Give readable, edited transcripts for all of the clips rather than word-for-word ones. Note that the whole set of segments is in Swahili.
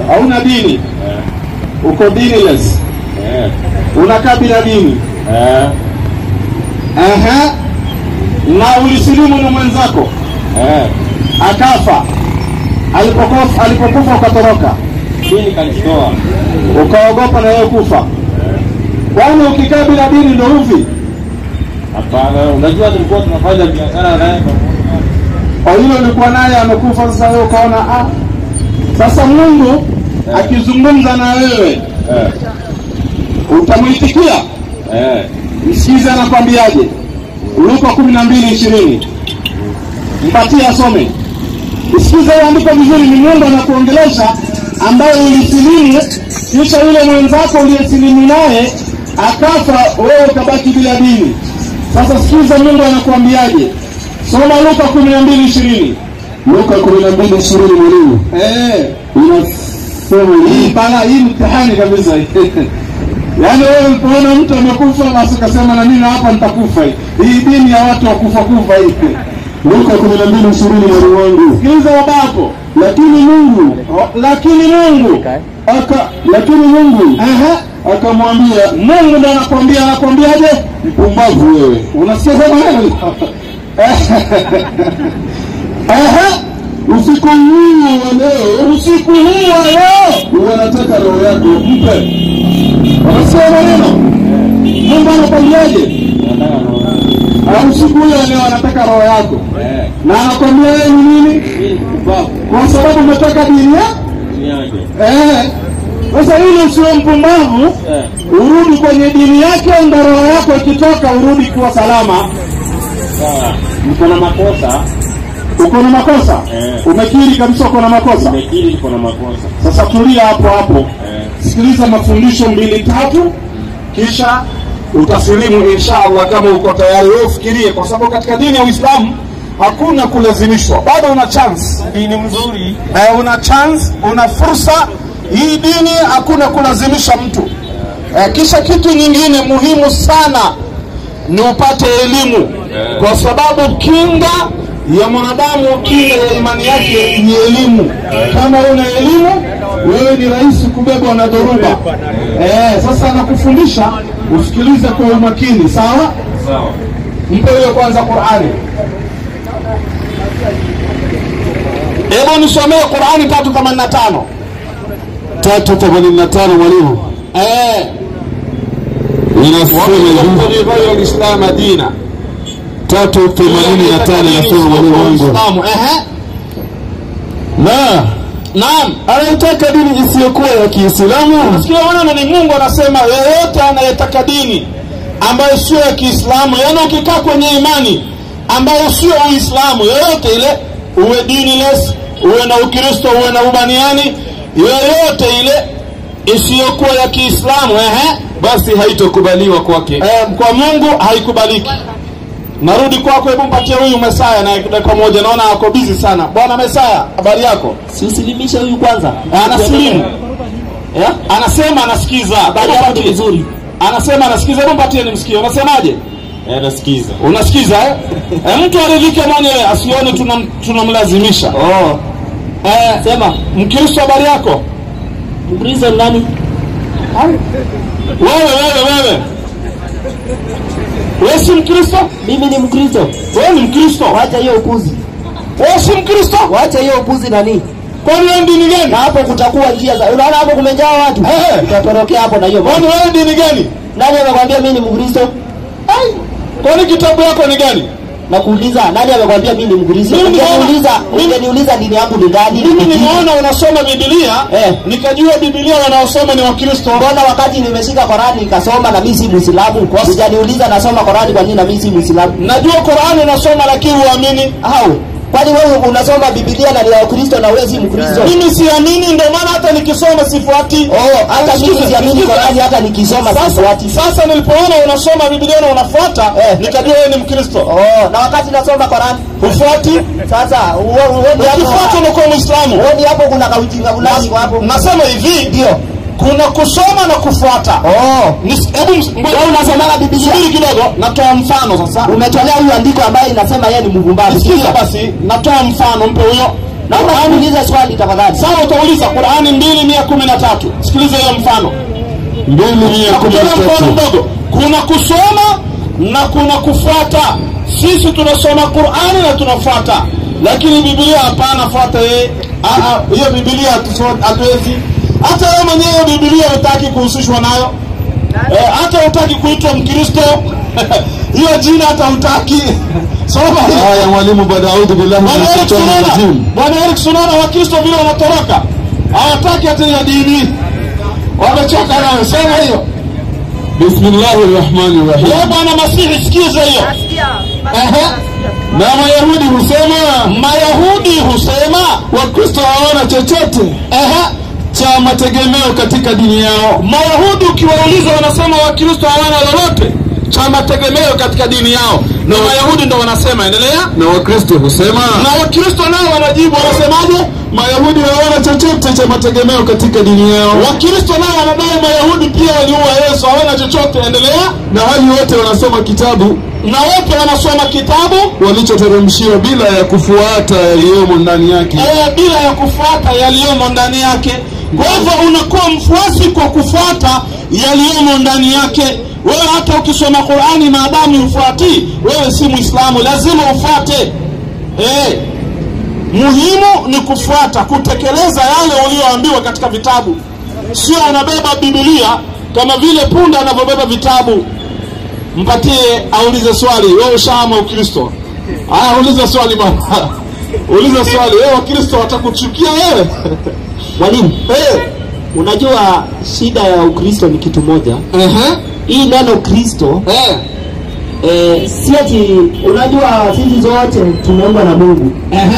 hauna dini. Uko diniless. Unakaa bila dini. Na ulisilimu na mwenzako. Akafa. Alipokufa ukatoroka. Dini kanitoa. Ukaogopa na yeye kufa. Kwani ukikaa bila dini ndio uvi? Hapana, unajua tulikuwa tunafanya biashara naye pamoja. Yule ulikuwa naye amekufa, sasa wewe ukaona sasa Mungu akizungumza na wewe utamuitikia? Msikize anakuambiaje. Luka 12:20. Mpatie asome. Msikize andiko vizuri, ni Mungu anakuongelesha ambaye ulisilimu kisha yule mwenzako uliyesilimu naye akafa, wewe ukabaki bila dini. Sasa sikiza Mungu anakuambiaje. Soma Luka 12:20. Luka 12:20 mwalimu. Inasema hii bala hii mtihani kabisa. Yaani wewe unaona mtu amekufa basi ukasema na mimi hapa nitakufa. Hii dini ya watu wa kufa hii. Luka 12:20 mwalimu wangu. Sikiliza babako. Lakini Mungu akamwambia, Mungu ndo anakuambiaje? Mpumbavu wewe. Unasikia nini? Usiku huu wa leo wanataka roho yako mpe. Unasikia maneno? Mungu anakuambiaje? Usiku huu leo anataka roho yako. Na anakuambia wewe ni nini? Kwa sababu umetoka dini yake. Sasa ile usio mpumbavu, urudi kwenye dini yake, ndio roho yako ikitoka urudi kuwa salama. Uko na makosa. Uko na makosa? Umekiri kabisa uko na makosa? Umekiri uko na makosa. Sasa tulia hapo. Sikiliza mafundisho 2-3 kisha utasilimu inshallah kama uko tayari. Wewe ufikirie, kwa sababu katika dini ya Uislamu hakuna kulazimishwa. Bado una chance. Dini mzuri. Una chance, una fursa. Hii dini hakuna kulazimisha mtu. Kisha kitu nyingine muhimu sana ni upate elimu. Kwa sababu kinga ya mwanadamu, kinga ya imani yake ni elimu. Kama una elimu, wewe ni rahisi kubebwa na dhoruba. Sasa nakufundisha usikilize kwa umakini, sawa? Sawa. Mpe wewe kwanza Qur'ani. Hebu nisomee Qur'ani 3:85. 3:85 mwalimu. Inasema hivi Islam dina. 3:85 inasema mwalimu wangu. Naam, anataka dini isiyokuwa ya Kiislamu. Nasikia wana ni Mungu anasema yeyote anayetaka dini ambayo sio ya Kiislamu, yaani ukikaa kwenye imani ambayo sio Uislamu, yoyote ile, uwe diniless, uwe na Ukristo, uwe na ubaniani, yoyote ile isiyokuwa ya Kiislamu, basi haitokubaliwa kwake. Kwa Mungu haikubaliki. Narudi kwako, hebu mpatie huyu Mesaya na dakika moja, naona ako busy sana. Bwana Mesaya, habari yako? Siusilimisha huyu kwanza. Anasilimu. Anasema anasikiza. Habari yako ni nzuri. Anasema anasikiza, hebu mpatie nimsikie. Unasemaje? Anasikiza. Unasikiza mtu aridhike mwenyewe, asione tunamlazimisha. Sema, Mkristo habari yako? Mkristo nani? Wewe. Wewe si Mkristo? Mimi ni Mkristo. Wewe ni Mkristo? Wacha hiyo upuzi. Wewe si Mkristo? Wacha hiyo upuzi nani? Kwani wewe dini gani? Na hapo kutakuwa njia za. Unaona hapo kumejaa watu. Utatorokea hapo na hiyo. Kwani wewe dini gani? Nani amekwambia mimi ni Mkristo? Kwani kitabu yako ni gani? Nakuuliza, nani amekwambia mimi ni Mkristo? Ungeniuliza dini yangu ni gani? Mimi nimeona unasoma Biblia, nikajua Biblia wanaosoma ni Wakristo. Mbona wakati nimeshika Qur'ani nikasoma na mimi si Muislamu? Kwa sijaniuliza nasoma Qur'ani kwa nini na mimi si Muislamu? Najua Qur'ani unasoma lakini huamini. Kwani wewe unasoma Biblia na ni ya Ukristo na wewe si Mkristo? Mimi siamini, ndio maana hata nikisoma sifuati. Hata mimi siamini Qur'ani, hata nikisoma sifuati. Sasa nilipoona unasoma Biblia na unafuata, nikajua wewe ni Mkristo. Na wakati nasoma Qur'ani ufuati. Sasa wewe ukifuata unakuwa Muislamu. Wewe hapo kuna kaujinga fulani kwa hapo. Nasema hivi, ndio. Kuna kusoma na kufuata. Hebu unasoma Biblia. Subiri kidogo, natoa mfano sasa. Umetolea huyu andiko ambaye inasema yeye ni mvumbavu. Sikiza basi, natoa mfano, mpe huyo. Naomba kuuliza swali tafadhali. Sawa, utauliza. Qur'ani 2:113. Sikiliza hiyo mfano. 2:113. Kuna kusoma na kuna kufuata. Sisi tunasoma Qur'ani na tunafuata. Lakini Biblia hapana, fuata yeye. Hiyo Biblia hatuwezi. Hata wewe mwenyewe Biblia hutaki kuhusishwa nayo. Hata hutaki kuitwa Mkristo. Hiyo jina hata hutaki. Soma haya mwalimu, baada audhu billahi minash shaitani rajim. Bwana Eric Sunana, Wakristo vile wanatoroka. Hawataki hata ya dini. Wamechoka nayo. Sema hiyo. Bismillahirrahmanirrahim. Leo Bwana Masihi, sikiza hiyo. Na Mayahudi husema Wakristo hawana chochote cha mategemeo katika dini yao. Mayahudi ukiwauliza wanasema Wakristo hawana lolote cha mategemeo katika dini yao. Na Mayahudi ndo wanasema. Endelea. Na Wakristo husema, na Wakristo nao wanajibu, wanasemaje? Mayahudi hawana chochote cha mategemeo katika dini yao. Wakristo nao wanadai Mayahudi pia waliua Yesu, hawana chochote. Endelea. Na hali wote wanasoma kitabu, na wote wanasoma kitabu walichoteremshiwa bila ya kufuata yaliyomo ndani yake. Bila ya kufuata yaliyomo ndani yake. Kwa hivyo unakuwa mfuasi kwa kufuata yaliyomo ndani yake. Wewe hata ukisoma Qur'ani maadamu ufuati, wewe si Muislamu, lazima ufuate. Muhimu ni kufuata, kutekeleza yale ulioambiwa katika vitabu. Sio unabeba Biblia kama vile punda anavyobeba vitabu. Mpatie aulize swali, wewe ushahama Ukristo. Uliza swali bwana. Uliza swali, wewe Wakristo watakuchukia wewe. Mwalimu, unajua shida ya Ukristo ni kitu moja. Hii neno Kristo si ati, unajua sisi zote tumeumbwa na Mungu.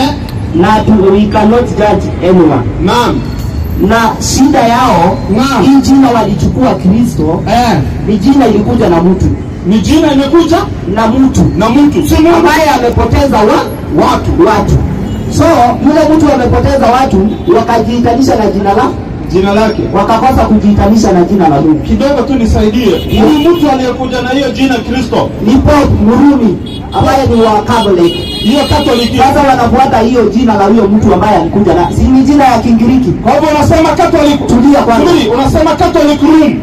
Na we cannot judge anyone. Naam. Na shida yao, hii jina walichukua Kristo, ni jina ilikuja na mtu. Ni jina imekuja na mtu. Na mtu. Si Mungu ambaye amepoteza watu. So, yule mtu amepoteza watu, wakajiitanisha na jina lake. Wakakosa kujiitanisha na jina la Mungu. Kidogo tu nisaidie. Huyu mtu aliyekuja na hiyo jina Kristo ni Pope Murumi, ambaye ni wa Catholic. Hiyo Catholic. Sasa wanafuata hiyo jina la huyo mtu ambaye alikuja na ni jina ya Kigiriki. Kwa hivyo unasema Catholic. Tulia kwanza. Unasema Catholic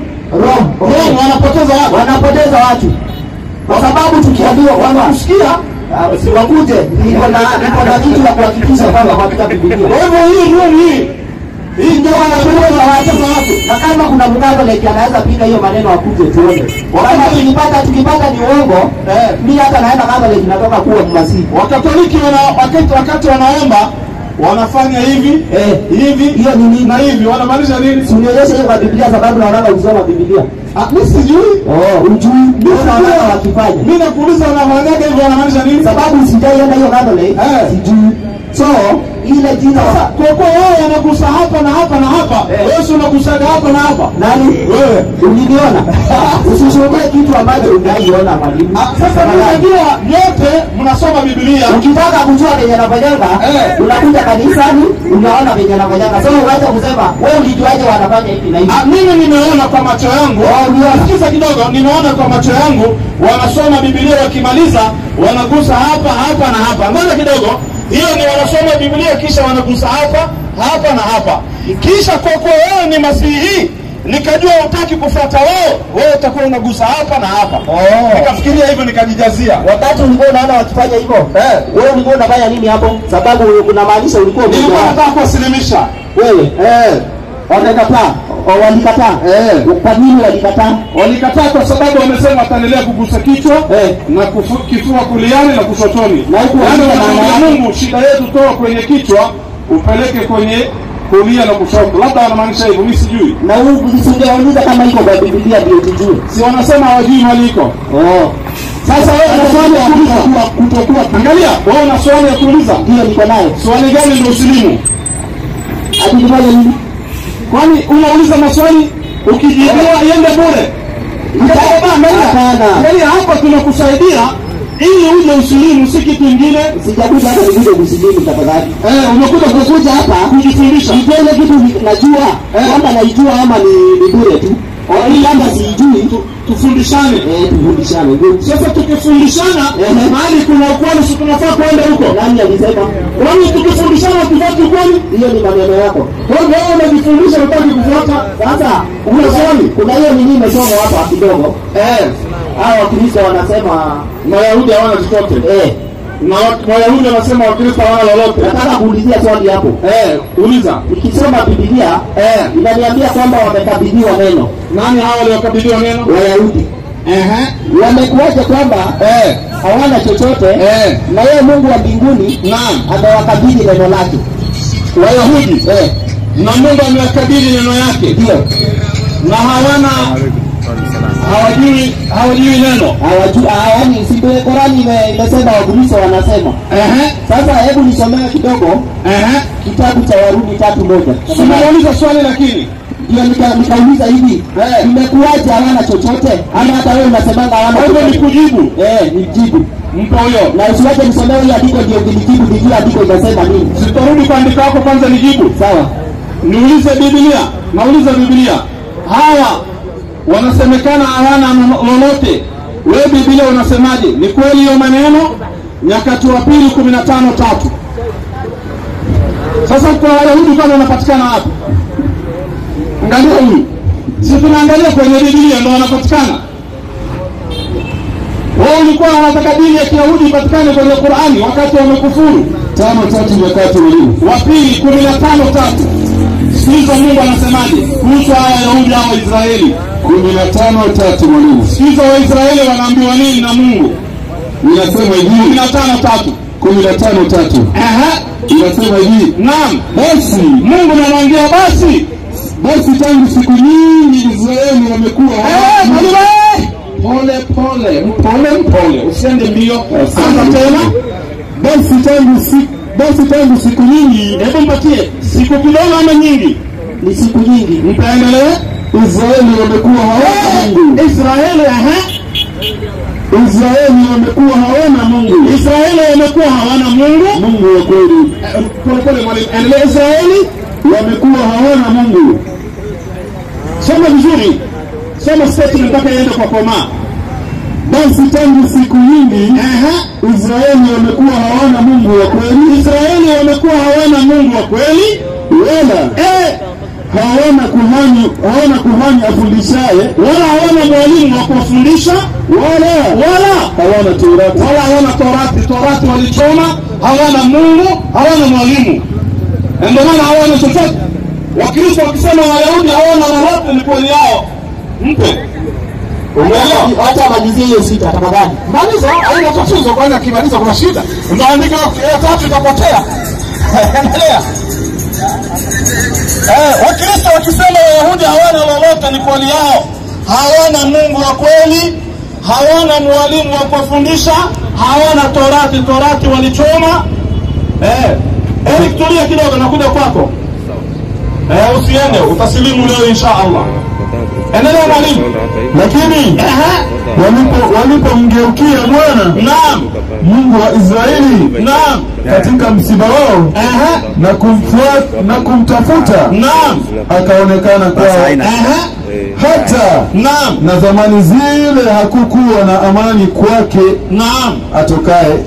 Rome wanapoteza watu. Kwa sababu tukiambiwa wanakusikia wakuje, niko na kitu la kuhakikisha kwamba katika Biblia. Kwa hivyo hii Rome hii ndio wanapoteza watu. Na kama kuna Mkatoliki anaweza piga hiyo maneno akuje tuone. Kama tukipata ni uongo, mimi hata naenda Catholic natoka kuwa Masihi. Wakatoliki wakati wanaomba wanafanya hivi hiyo ni nini na hivi, wanamaanisha nini? Unionyeshe hiyo kwa Biblia, sababu naona usoma Biblia. Mimi sijui. Ujui. Mimi naona wakifanya. Mimi nakuuliza wanafanyaga hivyo, wanamaanisha nini? Sababu sijaienda hiyo Catholic. Sijui. So ile jina kwa wao wanagusa hapa na hapa na hapa. Wewe unagusaga hapa na hapa. Nani? Wewe. Uliniona? Usishuhudie kitu ambacho unaiona mwalimu. Sasa unajua nyote mnasoma Biblia. Ukitaka kujua venye anafanyanga, unakuja kanisani, unaona venye anafanyanga. Sasa uache kusema wewe ulijuaje wanafanya hivi na hivi. Mimi nimeona kwa macho yangu. Sikiza kidogo, nimeona kwa macho yangu wanasoma Biblia, wakimaliza wanagusa hapa na hapa. Ngoja kidogo. Hiyo ni wanasoma Biblia kisha wanagusa hapa na hapa. Kisha kwa kuwa wewe ni Masihi, nikajua hutaki kufuata wewe utakuwa unagusa hapa na hapa. Nikafikiria hivyo, nikajijazia. Wakati ulikuwa unaona wakifanya hivyo, wewe ulikuwa unafanya nini hapo? Sababu unamaanisha ulikuwa unataka kuwasilimisha wewe. Walikataa. Kwa nini walikataa? Walikataa kwa sababu wamesema ataendelea kugusa kichwa na kifua kuliani na kushotoni. Yaani Mungu, shida yetu toa kwenye kichwa upeleke kwenye kulia na kushoto. Labda wanamaanisha hivyo, mimi sijui. Na huyu usingeuliza kama iko kwa Biblia ndio tujue. Si wanasema hawajui mali iko. Sasa wewe una swali ya kuuliza kutokuwa. Angalia, wewe una swali ya kuuliza. Ndio niko nayo. Swali gani ndio usilimu? Atakifanya nini? Kwani unauliza maswali ukijibiwa iende bure? Hapana. Angalia hapa tunakusaidia ili uje usilimu, si kitu kingine. Sijakuja hapa nije kusilimu tafadhali. Umekuja hapa kujifundisha. Nipende kitu najua. Kama naijua ama ni bure tu. Labda sijui tufundishane. Tufundishane. Sasa tukifundishana mahali kuna ukweli si tunafaa kwenda huko. Nani alisema? Kwani tukifundishana tufanye ukweli? Hiyo ni maneno yako. Wewe unajifundisha unataka kufuata. Sasa unaswali. Kuna hiyo nini imesoma hapa kidogo. Hao Wakristo wanasema Wayahudi hawana chochote. Na Wayahudi wanasema Wakristo hawana lolote. Nataka kuulizia swali hapo. Uliza. Ukisoma Biblia inaniambia kwamba wamekabidhiwa neno. Nani hao waliokabidhiwa neno? Wayahudi. Wamekuaje kwamba hawana chochote na yeye Mungu wa mbinguni amewakabidhi neno lake. Wayahudi na Mungu amewakabidhi neno yake. Ndio. Na hawajui neno. Yaani si Qur'ani imesema Wakristo wanasema. Sasa hebu nisomee kidogo. Kitabu cha Warumi 3:1. Simauliza swali lakini ndio nikauliza hivi. Imekuaje hawana chochote? Ama hata wewe unasemanga hawana chochote? Ni kujibu. Nijibu. Mpo huyo. Na usiwache nisomee hiyo andiko ndio unijibu nijue andiko inasema nini. Sitarudi kwa andiko lako kwanza nijibu. Sawa. Niulize Biblia. Nauliza Biblia. Hawa wanasemekana hawana lolote. Wewe Biblia unasemaje? Ni kweli hiyo maneno? Nyakati wa pili 15:3. Sasa kwa Wayahudi kama wanapatikana wapi? Angalia huyu. Sisi tunaangalia kwenye Biblia ndio wanapatikana. Wao walikuwa wanataka dini ya Kiyahudi ipatikane kwenye Qur'ani wakati wamekufuru. 5:3 nyakati wa pili 15:3. Sikiza Mungu anasemaje kuhusu Wayahudi au Israeli. 15:3 mwalimu. Sikiza Waisraeli wanaambiwa nini na Mungu. Inasema hivi 15:3. 15:3. Inasema hivi. Naam. Basi Mungu anamwambia basi tangu siku nyingi Israeli wamekuwa pole usiende mbio. Anza tena. Basi tangu siku nyingi. Hebu mpatie siku kidogo ama nyingi? Ni siku nyingi. Mtaendelea. Israeli wamekuwa hawana Mungu. Israeli wamekuwa hawana Mungu. Israeli wamekuwa hawana Mungu. Mungu wa kweli. Pole mwalimu. Endelea. Israeli wamekuwa hawana Mungu. Soma vizuri. Soma statement mpaka iende kwa koma. Basi tangu siku nyingi Israeli wamekuwa hawana Mungu wa kweli. Israeli wamekuwa hawana Mungu wa kweli. Wala hawana kuhani afundishaye, wala hawana mwalimu wa kufundisha, wala hawana Torati walichoma, hawana Mungu, hawana mwalimu. Ndio maana hawana chochote. Wakristo wakisema Wayahudi hawana lolote ni kweli yao. Mpe. Umeelewa? Acha malizie hiyo sita tafadhali. Maliza, haina tatizo kwanza kimaliza kuna shida. Ndio andika ya 3 itapotea. Endelea. Wakristo wakisema Wayahudi hawana lolote ni kweli yao. Hawana Mungu wa kweli, hawana mwalimu wa kufundisha, hawana Torati walichoma. Tulia kidogo nakuja kwako. Usiende, utasilimu leo inshallah. Endelea mwalimu. Lakini walipomgeukia Bwana Mungu wa Israeli katika msiba wao na kumtafuta akaonekana kwao. Hata na zamani zile hakukuwa na amani kwake atokaye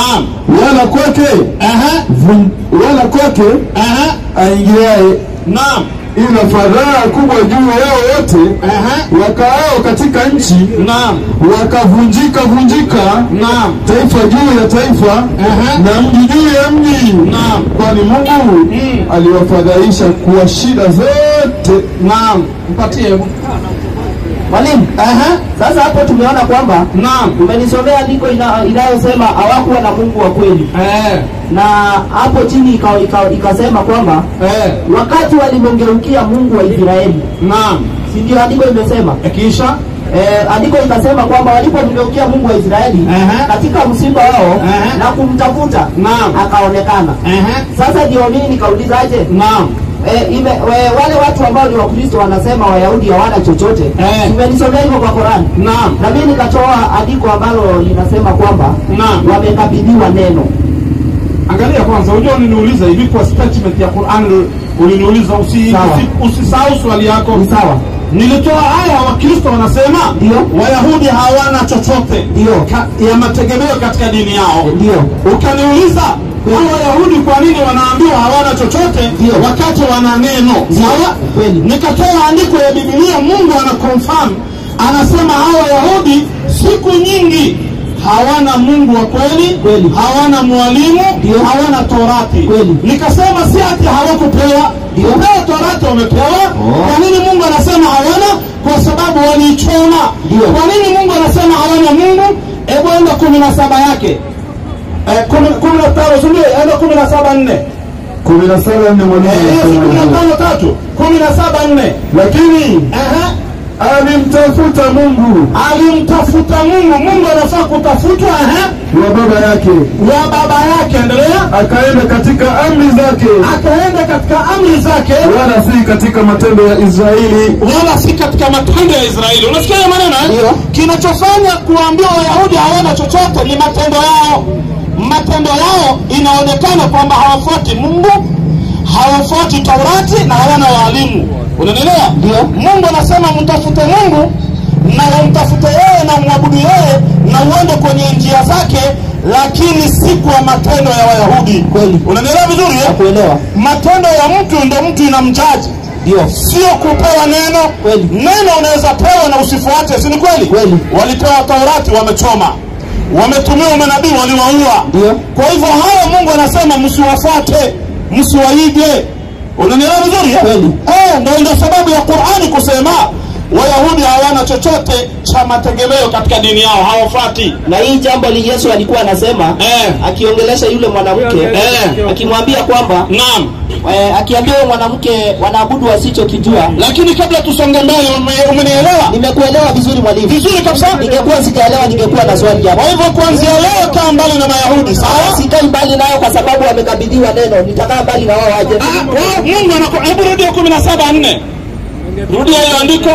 wala kwake aingiaye. Ina fadhaa kubwa juu yao wote wakaao katika nchi, wakavunjika taifa juu ya taifa na mji juu ya mji, kwani Mungu aliwafadhaisha kwa shida zote. Mpatie mwalimu. Sasa hapo tumeona kwamba umenisomea andiko inayosema hawakuwa na Mungu wa kweli. Na hapo chini ikasema kwamba wakati walimgeukia Mungu wa Israeli. Si ndio andiko imesema? Kisha andiko ikasema kwamba walipomgeukia Mungu wa Israeli katika msiba wao na kumtafuta akaonekana. Sasa ndio mimi nikaulizaje? Wale watu ambao ni Wakristo wanasema Wayahudi hawana chochote. Tumenisomea hivyo kwa Qur'an. Na mimi nikatoa andiko ambalo linasema kwamba wamekabidhiwa neno. Angalia kwanza, unajua niniuliza hivi kwa statement ya Qur'an uliniuliza usisahau swali yako. Ni sawa. Nilitoa aya Wakristo wanasema Wayahudi hawana chochote ya mategemeo katika dini yao. Ukaniuliza Wayahudi kwa nini wanaambiwa hawana chochote wakati wana neno? Sawa? Nikatoa andiko ya Biblia, Mungu ana confirm, anasema hawa Wayahudi siku nyingi hawana Mungu wa kweli, hawana mwalimu, hawana Torati. Nikasema si ati hawakupewa, kupewa Torati wamepewa. Kwa nini Mungu anasema hawana? Kwa sababu walichoma. Kwa nini Mungu anasema hawana Mungu? Hebu enda 17 yake. 15 sio, enda 17:4. 17:4 mwalimu. 15:3. 17:4. Lakini alimtafuta Mungu. Alimtafuta Mungu. Mungu anafaa kutafutwa wa baba yake. Wa baba yake. Endelea. Akaenda katika amri zake. Akaenda katika amri zake. Wala si katika matendo ya Israeli. Wala si katika matendo ya Israeli. Unasikia hiyo maneno? Kinachofanya kuambia Wayahudi hawana chochote ni matendo yao. Matendo yao inaonekana kwamba hawafuati Mungu, hawafuati Taurati na hawana walimu. Unanielewa? Mungu anasema mtafute Mungu na umtafute yeye na muabudu yeye na uende kwenye njia zake, lakini si kwa matendo ya Wayahudi. Unanielewa vizuri? Kuelewa. Matendo ya mtu ndio mtu inamjaji. Sio kupewa neno. Neno unaweza pewa na usifuate, si ni kweli? Walipewa Taurati wamechoma. Wametumia manabii waliwaua. Kwa hivyo hao Mungu anasema msiwafuate, msiwaige. Unanielewa vizuri? Ndio sababu ya Qur'ani kusema Wayahudi hawana chochote cha mategemeo katika dini yao, hawafuati. Na hii jambo li Yesu alikuwa anasema akiongelesha yule mwanamke akimwambia kwamba naam, akiambia yule mwanamke wanaabudu wasichokijua. Lakini kabla tusonge mbele, umenielewa? Nimekuelewa vizuri mwalimu. Vizuri kabisa. Ningekuwa sijaelewa ningekuwa na swali hapo. Kwa hivyo kuanzia leo kaa mbali na Wayahudi. Sawa? Sikai mbali nao kwa sababu wamekabidhiwa neno. Nitakaa mbali na wao aje. Mungu anakuwa. Hebu rudia 17:4. Rudia hiyo andiko.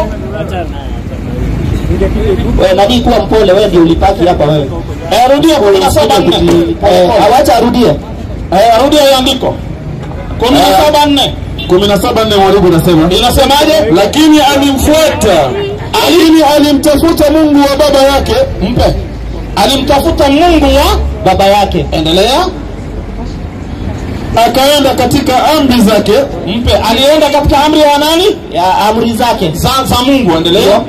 Wewe nani kuwa mpole, wewe ndio ulipaki hapa wewe. Rudia 17:4. Awacha arudie. Rudia hiyo andiko. 17:4. 17:4 mwalimu unasema. Inasemaje? Lakini alimfuata. Alimtafuta Mungu wa baba yake. Mpe. Alimtafuta Mungu wa baba yake. Endelea. Akaenda katika amri zake. Mpe. Alienda katika amri ya nani? Ya amri zake za Mungu. Endelea.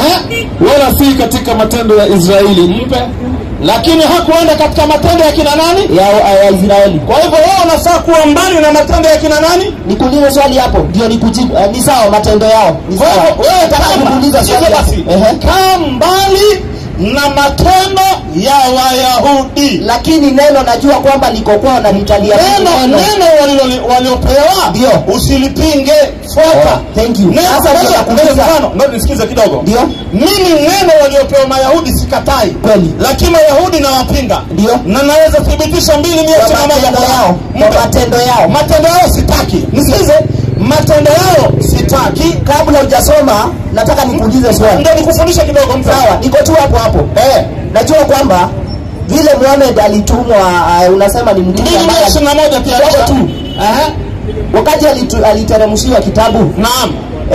Wala si katika matendo ya Israeli. Mpe. Lakini hakuenda katika matendo ya kina nani? Ya Israeli. Kwa hivyo wewe unafaa kuwa mbali na matendo ya kina nani? Nikuulize swali hapo ndio nikujibu. Ni sawa matendo yao. Ni sawa. Wewe utakuuliza swali basi. Kaa mbali na matendo ya Wayahudi. Lakini neno najua kwamba liko kwao na nitalia. Neno waliopewa ndio usilipinge, fuata. Thank you. Sasa ndio nisikize kidogo. Ndio. Mimi neno waliopewa Wayahudi sikatai. Kweli. Lakini Wayahudi nawapinga. Ndio. Na naweza thibitisha 2:1 yao. Matendo yao sitaki. Nisikize. Matendo yao sitaki. Kabla hujasoma nataka nikuulize swali. Ndio nikufundisha kidogo. Sawa, niko tu hapo. Najua kwamba vile Muhammad alitumwa unasema ni mtume ambaye 21 pia tu. Wakati aliteremshiwa kitabu. Naam.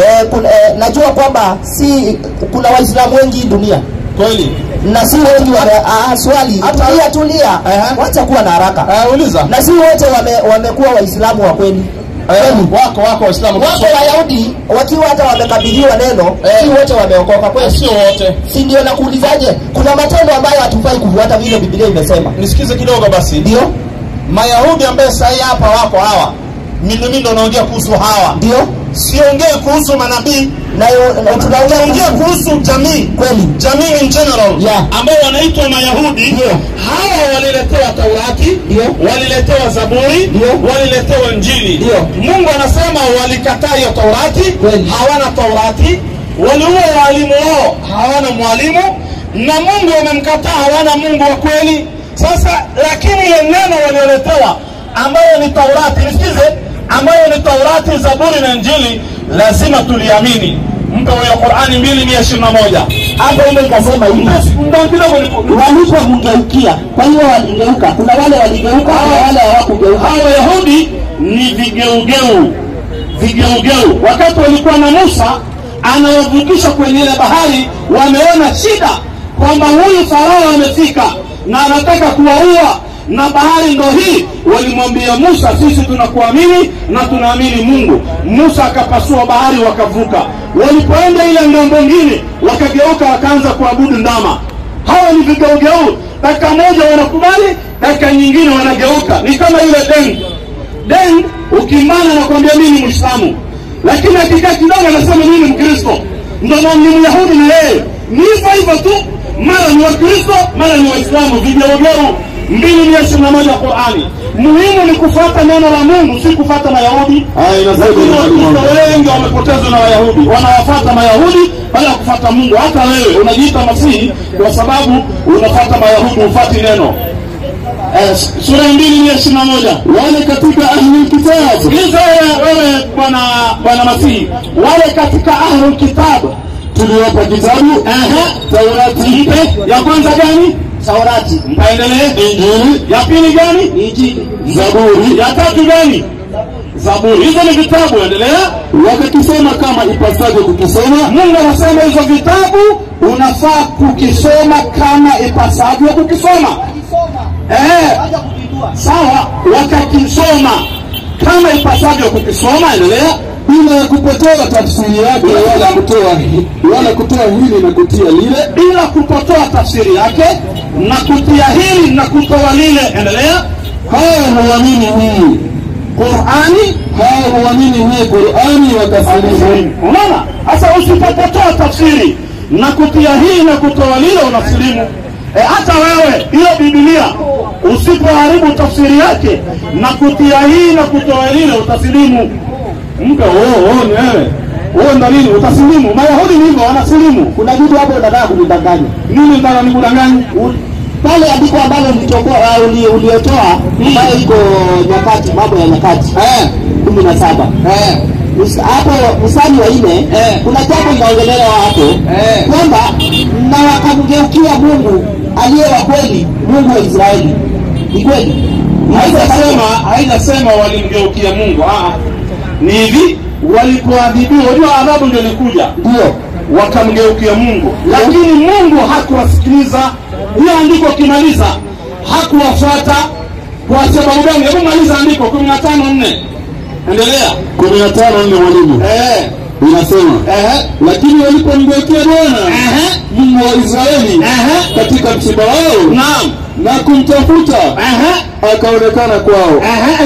Najua kwamba si kuna Waislamu wengi dunia. Kweli. Na si wengi swali. Tulia. Wacha kuwa na haraka. Uliza. Na si wote wamekuwa Waislamu wa kweli. Wako Waislamu. Wako Wayahudi wakiwa hata wamekabidhiwa neno, si wote wameokoka kweli. Sio wote. Si ndio nakuulizaje? Kuna matendo ambayo hatufai kufuata vile Biblia imesema. Nisikize kidogo basi. Ndio. Mayahudi ambao sasa hapa wako hawa. Mimi ndo naongea kuhusu hawa. Ndio. Siongee kuhusu manabii. Na tunaongea kuhusu jamii. Kweli. Jamii in general. Ambao wanaitwa Mayahudi. Ndio. Hawa waliletewa Taurati. Ndio. Waliletewa Zaburi. Ndio. Waliletewa Injili. Ndio. Mungu anasema walikataa hiyo Taurati. Kweli. Hawana Taurati. Waliua walimu wao. Hawana mwalimu. Na Mungu wamemkataa, hawana Mungu wa kweli. Sasa lakini ile neno walioletewa ambayo ni Taurati, nisikize, ambayo ni Taurati, Zaburi na Injili, lazima tuliamini. Mpe wa Qur'ani 2:121. Hapo ile ikasema hivi. Ndio kidogo walipomgeukia. Kwa hiyo waligeuka. Kuna wale waligeuka na wale hawakugeuka. Hao Wayahudi ni vigeugeu. Wakati walikuwa na Musa, anawavukisha kwenye ile bahari. Wameona shida kwamba huyu Farao amefika na anataka kuwaua, na bahari ndo hii. Walimwambia Musa, sisi tunakuamini na tunaamini Mungu. Musa akapasua bahari, wakavuka. Walipoenda ile ngambo nyingine, wakageuka wakaanza kuabudu ndama. Hawa ni vigeugeu, dakika moja wanakubali, dakika nyingine wanageuka. Ni kama ile deng ukimana na kuambia mimi ni Muislamu, lakini akikaa kidogo anasema mimi ni Mkristo. Ndio ni Myahudi na yeye ni hivyo tu, mara ni Wakristo mara ni Waislamu. Vigeugeu 2:21 Qur'ani. Muhimu ni kufuata neno la Mungu, si kufuata Mayahudi. Wengi wamepotezwa na Wayahudi, wanawafuata Mayahudi badala ya kufuata Mungu. Hata wewe unajiita Masihi kwa sababu unafuata Mayahudi, ufuati neno. Sura 2:21, wale katika ahlul kitab. Sikiliza wewe bwana Masihi, wale katika ahlul kitab tuliwapa kitabu Taurati. Ya kwanza gani? Taurati. Mpaendelee. Injili. Ya pili gani? Injili. Zaburi. Ya tatu gani? Zaburi. Hizo ni vitabu. Endelea. Wakakisoma kama ipasavyo kukisoma. Mungu anasema hizo vitabu unafaa kukisoma kama ipasavyo kukisoma. Sawa, wakakisoma kama ipasavyo kukisoma. Endelea. Bila ya kupotoa tafsiri yake wala kutoa hili na kutia lile. Bila kupotoa tafsiri yake na kutia hili na kutoa lile. Endelea. Hao huamini hii Qur'ani, wakasilimu. Unaona? Sasa usipotoa tafsiri na kutia hii na kutoa lile unasilimu. Hata wewe hiyo Biblia usipoharibu tafsiri yake na kutia hii na kutoa lile utasilimu. Mke ni wewe ndo nini utasilimu? Mayahudi ni hivyo, wanasilimu. Kuna kitu hapo unataka kunidanganya. Nini nataka nikudanganye? Pale andiko ambalo uliotoa ambayo iko Nyakati, mambo ya Nyakati 17. Hapo mstari wa 4 kuna jambo linaongelewa hapo kwamba na wakamgeukia Mungu aliye wa kweli, Mungu wa Israeli. Ni kweli? Haijasema walimgeukia Mungu. Ni hivi, walipoadhibiwa, unajua adhabu ndio ilikuja. Ndio. Wakamgeukia Mungu. Lakini Mungu hakuwasikiliza. Hiyo andiko kimaliza hakuwafuata. Kwa sababu gani? Hebu maliza andiko 15:4. Endelea. 15:4 mwalimu. Inasema lakini walipomgeukia Bwana Mungu wa Israeli katika msiba wao na kumtafuta akaonekana kwao.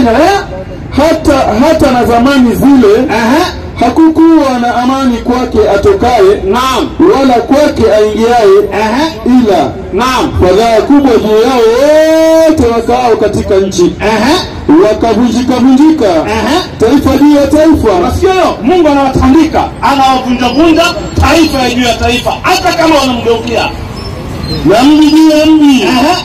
Hata na zamani zile hakukuwa na amani kwake atokaye wala kwake aingiaye ila fadhaa kubwa juu yao wote wakaao katika nchi. Wakavunjika taifa juu ya taifa. Masikio, Mungu anawatandika, anawavunja taifa juu ya taifa, hata kama wanamgeukia. Na mji juu ya mji.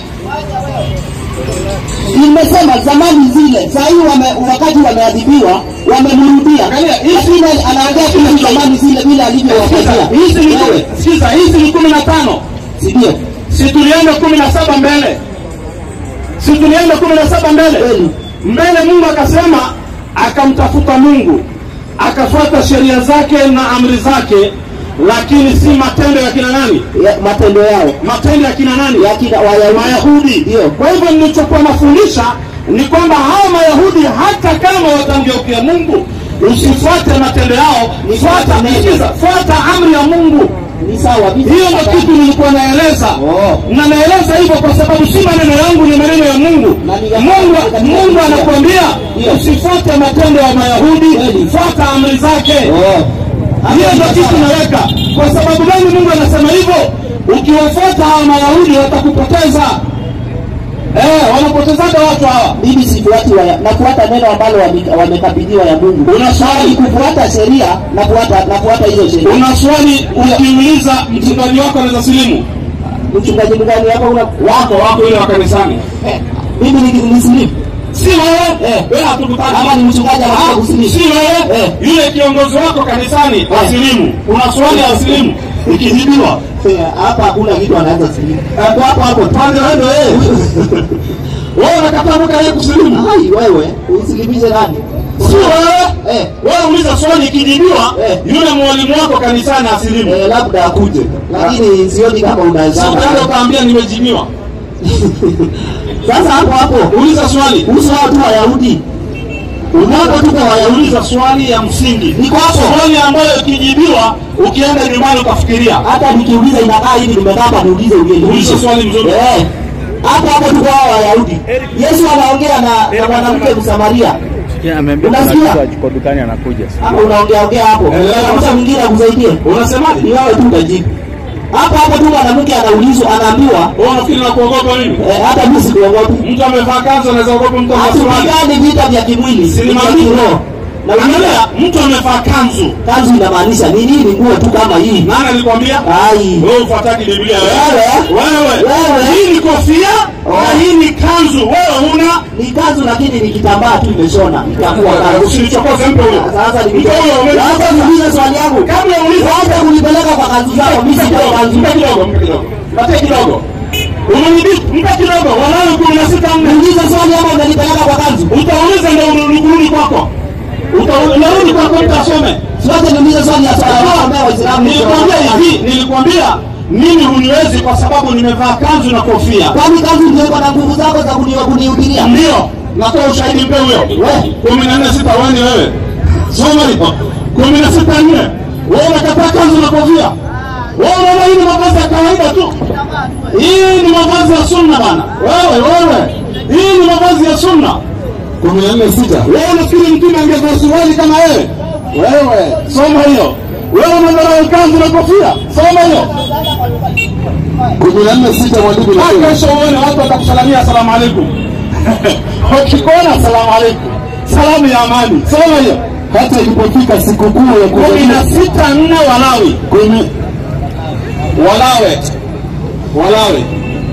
Nimesema zamani zile, sasa wakati wameadhibiwa, wamemrudia. Lakini anaongea kwa zamani zile bila alivyowafanyia. Hizi ni 15. Si ndio? Si tulienda 17 mbele. Mbele Mungu akasema, akamtafuta Mungu, akafuata sheria zake na amri zake, lakini si matendo ya kina nani? Matendo yao. Matendo ya kina nani? Ya kina Mayahudi. Kwa hivyo nilichokuwa nafundisha ni kwamba hao Mayahudi hata kama watamgeukia Mungu, usifuate matendo yao, fuata amri ya Mungu. Ni sawa. Hiyo ndio kitu nilikuwa naeleza. Na naeleza hivyo kwa sababu si maneno yangu, ni maneno ya Mungu. Mungu anakuambia usifuate matendo ya Mayahudi, fuata amri zake. Hiyo ndio kitu naweka. Kwa sababu gani Mungu anasema hivyo? Ukiwafuata hawa Mayahudi watakupoteza. Wanapotezaga watu hawa. Mimi sifuati nafuata neno ambalo wamekabidhiwa ya Mungu. Una swali kufuata sheria nafuata hizo sheria. Una swali ukiuliza mchungaji wako anaweza silimu. Mchungaji mgani wako ile wa kanisani? Mimi ni silimu. Si wewe. Wewe hatukutaka. Ama ni mchungaji anataka kusilimu. Si wewe. Yule kiongozi wako kanisani asilimu. Una swali asilimu. Ikijibiwa hapa hakuna kitu anaweza kusilimu. Hapo pande wewe. Wewe unakataa Mungu yeye kusilimu. Wewe usilimishe nani? Sio wewe. Wewe uliza swali kijibiwa, yule mwalimu wako kanisani asilimu. Labda akuje. Lakini sioni kama unaweza. Sio kaambia nimejibiwa. Sasa hapo uliza swali. Kuhusu watu wa Yahudi. Unapo tuko wayauliza swali ya msingi. Niko hapo. Swali ambayo ukijibiwa ukienda nyumbani ukafikiria. Hata nikiuliza inakaa hivi nimetaka niulize ulize swali mzuri. Hapo tuko hao Wayahudi. Yesu anaongea na mwanamke Msamaria. Unasikia? Kwa dukani anakuja. Hapo unaongea hapo. Kama mwingine akusaidie. Unasemaje? Ni wewe tu utajibu. Hapo tu mwanamke anaulizwa, anaambiwa, wewe unafikiri na kuogopa nini? Hata mimi sikuogopa. Mtu amevaa kanzu anaweza kuogopa mtu amevaa. Hatupigani vita vya kimwili, si ni roho. Na unaelewa mtu amevaa kanzu. Kanzu inamaanisha nini? Ni nguo tu kama hii. Nani alikwambia? Wewe ufuataki Biblia wewe. Hii ni kofia na hii ni kanzu. Wewe una ni kanzu lakini ni kitambaa tu imeshona. Itakuwa kanzu. Usinichokoze mpe huyo. Sasa niulize swali yangu. Kabla uulize hata kunipeleka kwa kanzu zao, mimi sitaki kanzu. Mpe kidogo. Mpe kidogo. Unanibitu, mpe kidogo. Walawi 16:4. Niulize swali ama unanipeleka kwa kanzu? Utauliza ndio urudi kwako. Unarudi kwako utasome. Sote niulize swali ya swala Waislamu. Nilikwambia mimi huniwezi kwa sababu nimevaa kanzu na kofia. Kwani kanzu ndio iko na nguvu zako za kunihubiria? Ndio. Natoa ushahidi mpe huyo. 14:6 wewe. Soma hiyo. 16:4. Wewe unakataa kanzu na kofia. Wewe unaona hii ni mavazi ya kawaida tu. Hii ni mavazi ya sunna bana. Wewe. Hii ni mavazi ya sunna. 14:6. Wewe unafikiri mtume angevaa suruali kama wewe? Wewe, soma hiyo. Wewe unadharau kanzu na kofia. Soma hiyo. 14:6 mwalimu na kesho uone watu watakusalamia asalamu alaykum. Wakikuona asalamu alaykum. Salamu ya amani. Soma hiyo. Hata ilipofika sikukuu ya 16:4 Walawi. Walawi.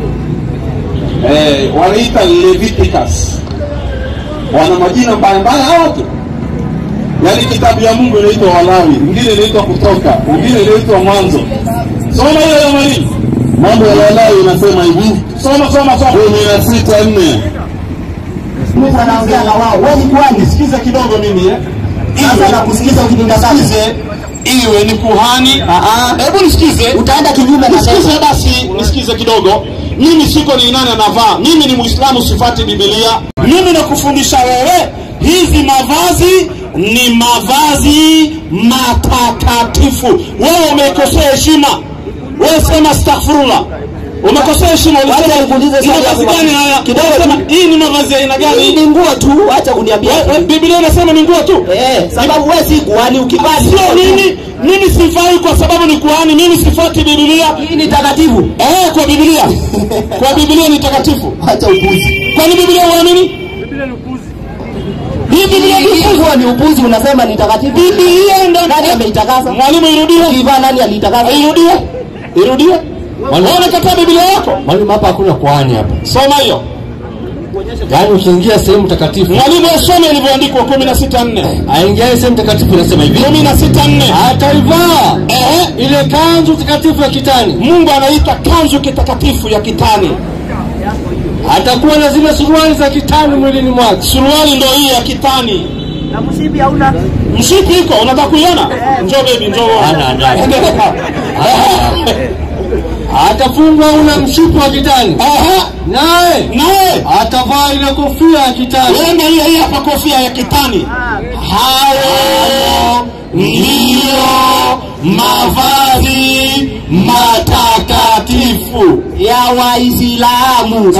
Wanaita Leviticus. Wana majina mbaya hao tu. Yaani kitabu ya Mungu inaitwa Walawi, ingine inaitwa Kutoka, ingine inaitwa Mwanzo. Soma hiyo ya mwalimu. Mambo ya Walawi inasema hivi. Soma. 16:4. Mungu anaongea na wao. Wewe ni kwani? Sikiza kidogo mimi Sasa nakusikiza ukiningatasize. Iwe ni kuhani. Hebu nisikize. Utaenda kinyume na nisikize basi, nisikize kidogo. Mimi siko ni nani anavaa. Mimi ni Muislamu, sifuati Biblia. Mimi nakufundisha wewe, hizi mavazi ni mavazi matakatifu. Wewe umekosea heshima. Wewe sema astaghfirullah. Umekosea heshima. Wacha nikuulize swali gani haya? Kidogo sema hii ni mavazi ya aina gani? Hii ni nguo tu, acha kuniambia. Biblia inasema ni nguo tu. Sababu wewe si kuhani ukivaa sio nini? Mimi sifai kwa sababu ni kuhani. Mimi sifuati Biblia. Hii ni takatifu. Kwa Biblia. Kwa Biblia ni takatifu. Acha upuzi. Kwani Biblia uamini? Biblia ni upuzi. Biblia ni upuzi unasema ni takatifu. Biblia ndio nani ameitakasa? Mwalimu irudie. Kivaa nani alitakasa? Irudie. Wanakataa Biblia yako. Mwalimu hapa hakuna kuhani hapa. Soma hiyo. Yaani ukiingia sehemu takatifu. Mwalimu asome ilivyoandikwa 16:4. Aingia sehemu takatifu inasema hivi. 16:4. Ataivaa ile kanzu takatifu ya kitani. Mungu anaita kanzu kitakatifu ya kitani. Atakuwa na zile suruali za kitani mwilini mwake. Suruali ndio hii ya kitani. Na mshipi hauna? Mshipi iko, unataka kuiona? Njoo baby, njoo. Atafungwa una mshipi wa kitani. Naye atavaa ile kofia ya kitani. Wewe hii hapa kofia ya kitani. Hayo ndio mavazi matakatifu ya Waislamu.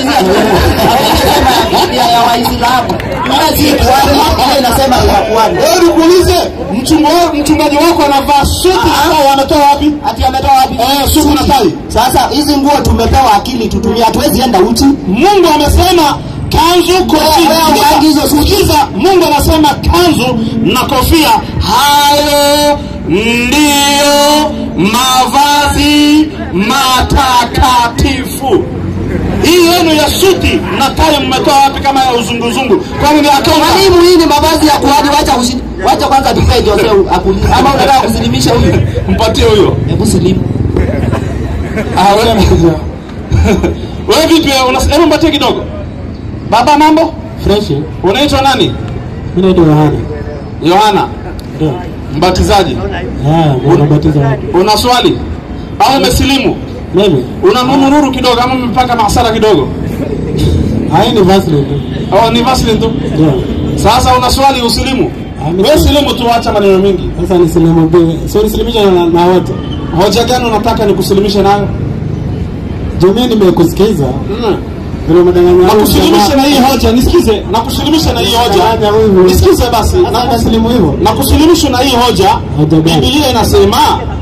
Ya Waislamu. Inasema ya kwani. Wewe nikuulize, mchungaji wako anavaa suti ambao anatoa wapi? Ati ametoa wapi? Suti na tai. Sasa hizi nguo tumepewa akili tutumie, hatuwezi enda uchi. Mungu amesema kanzu, kofia. Sikiza, Mungu anasema kanzu na kofia, hayo ndio mavazi matakatifu. Hii yenu ya suti na tai mmetoa wapi kama ya uzunguzungu? Kwani ni akaunta? Mwalimu, hii ni mavazi ya kuhani. Wacha kwanza tukae Jose akulize. Ama unataka kusilimisha huyu? Mpatie huyo. Hebu silimu. Wewe vipi? Hebu mpatie kidogo. Baba, mambo? Fresh. Unaitwa nani? Mimi ndio Yohana. Yohana. Ndio. Mbatizaji. Unabatiza watu. Una swali? Au umesilimu? Mimi. Una nuru kidogo ama umepaka masara kidogo? Hai ni Vaseline. Au ni Vaseline tu? Ndio. Sasa una swali usilimu? Wewe silimu tu, acha maneno mingi. Sasa ni silimu pia. Sio nisilimisha na wote. Hoja gani unataka nikusilimishe nayo? Mimi nimekusikiza. Ndio madanganya. Nakusilimisha na hii hoja, nisikize. Nakusilimisha na hii hoja. Nisikize basi. Nakusilimu hivyo. Nakusilimisha na hii hoja. Biblia inasema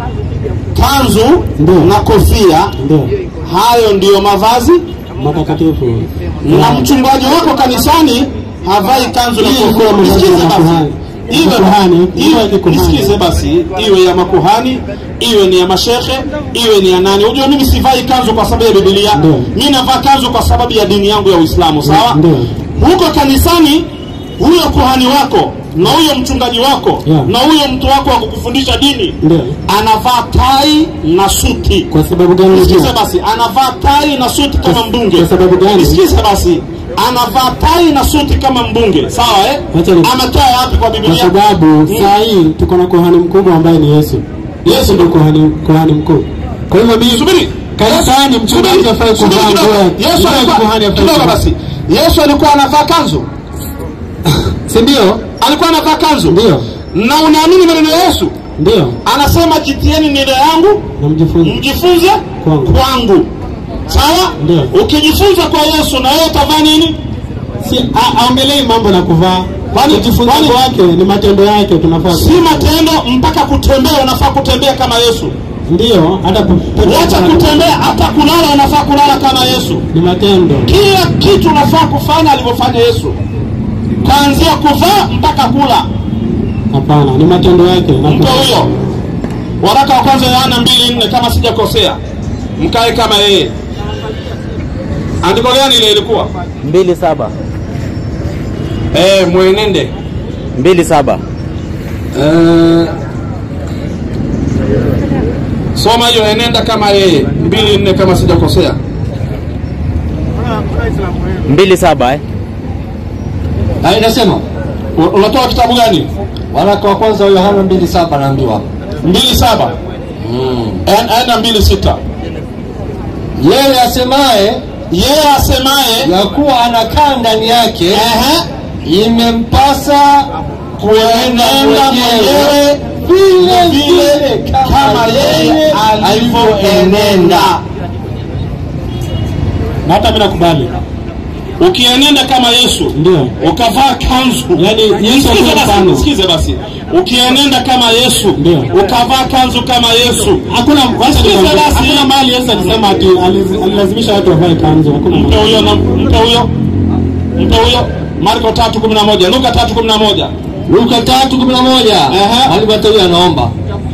kanzu na kofia, hayo ndiyo mavazi matakatifu. Na mchungaji wako kanisani havai kanzu na kofia. Nisikize basi. Nisikize basi, iwe ya makuhani, iwe ni ya mashehe, iwe ni ya nani. Unajua mimi sivai kanzu kwa sababu ya Biblia. Mimi navaa kanzu kwa sababu ya dini yangu ya Uislamu, sawa? Huko kanisani huyo kuhani wako na huyo mchungaji wako na huyo mtu wako wa kukufundisha dini anavaa tai na suti. Kwa sababu gani? Nisikize basi, anavaa tai na suti kama mbunge. Kwa sababu gani? Nisikize basi, anavaa tai na suti kama mbunge, sawa Ametoa wapi kwa Biblia? Kwa sababu saa hii tuko na kuhani mkubwa ambaye ni Yesu. Yesu ndio kuhani mkuu. Kwa hivyo mimi subiri, kanisani mchungaji afai kuvaa nguo. Yesu alikuwa basi. Yesu alikuwa anavaa kanzu. Si ndio? Alikuwa anavaa kanzu. Ndio. Na unaamini maneno ya Yesu? Ndio. Anasema jitieni neno yangu na mjifunze kwangu. Sawa? Ndio. Ukijifunza kwa Yesu na wewe utavaa nini? Si aongelei mambo na kuvaa. Kwani kujifunza kwake ni matendo yake tunafaa. Si matendo, mpaka kutembea unafaa kutembea kama Yesu. Ndio, hata wacha kutembea, hata kulala unafaa kulala kama Yesu. Ni matendo. Kila kitu unafaa kufanya alivyofanya Yesu. Kuanzia kuvaa mpaka kula. Hapana, ni matendo yake. Mko huyo. Waraka wa kwanza Yohana 2:4 kama sijakosea. Mkae kama yeye. Andiko gani ile ilikuwa? 2:7. Mwenende 2:7. Soma hiyo, enenda kama yeye. 2:4 kama sijakosea. 2:7 Inasema unatoa kitabu gani? Waraka wa kwanza wa Yohana 2:7 naambiwa. 2:7. Enda 2:6. Yeye asemaye ya kuwa anakaa ndani yake imempasa kuenenda mwenyewe vile kama yeye alivyoenenda. Na hata mimi nakubali. Ukienenda kama Yesu, ndio ukavaa kanzu, yani Yesu mfano. Sikize basi. Ukienenda kama Yesu, ukavaa kanzu kama Yesu. Hakuna mali Yesu alisema ati alilazimisha watu wavae kanzu. Hakuna. Mpe huyo. Marko 3:11, Luka 3:11. Luka 3:11. Alibatoa anaomba.